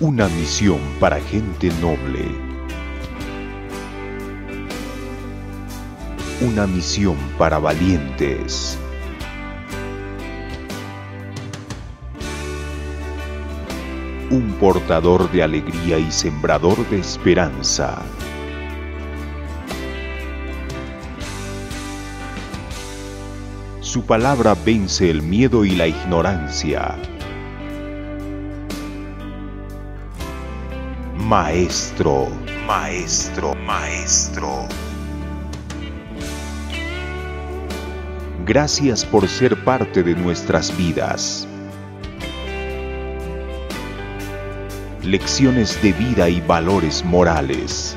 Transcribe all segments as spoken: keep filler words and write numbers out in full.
Una misión para gente noble. Una misión para valientes. Un portador de alegría y sembrador de esperanza. Su palabra vence el miedo y la ignorancia. Maestro, maestro, maestro. Gracias por ser parte de nuestras vidas. Lecciones de vida y valores morales.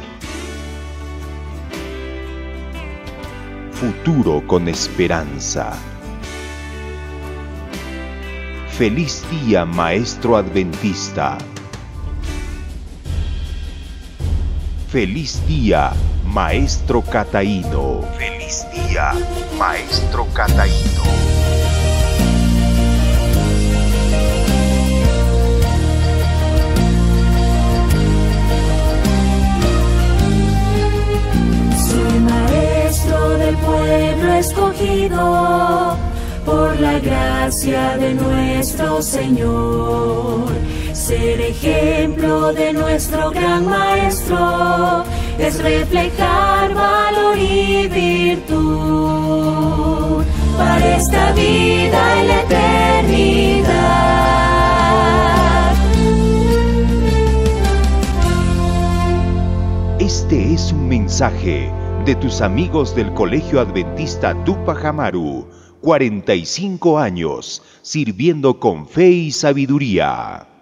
Futuro con esperanza. Feliz día, maestro adventista. Feliz día, maestro cataíno. Feliz día, maestro cataíno. Soy maestro del pueblo escogido por la gracia de nuestro Señor. Ser ejemplo de nuestro gran maestro es reflejar valor y virtud para esta vida y la eternidad. Este es un mensaje de tus amigos del Colegio Adventista Tupac Amaru, cuarenta y cinco años sirviendo con fe y sabiduría.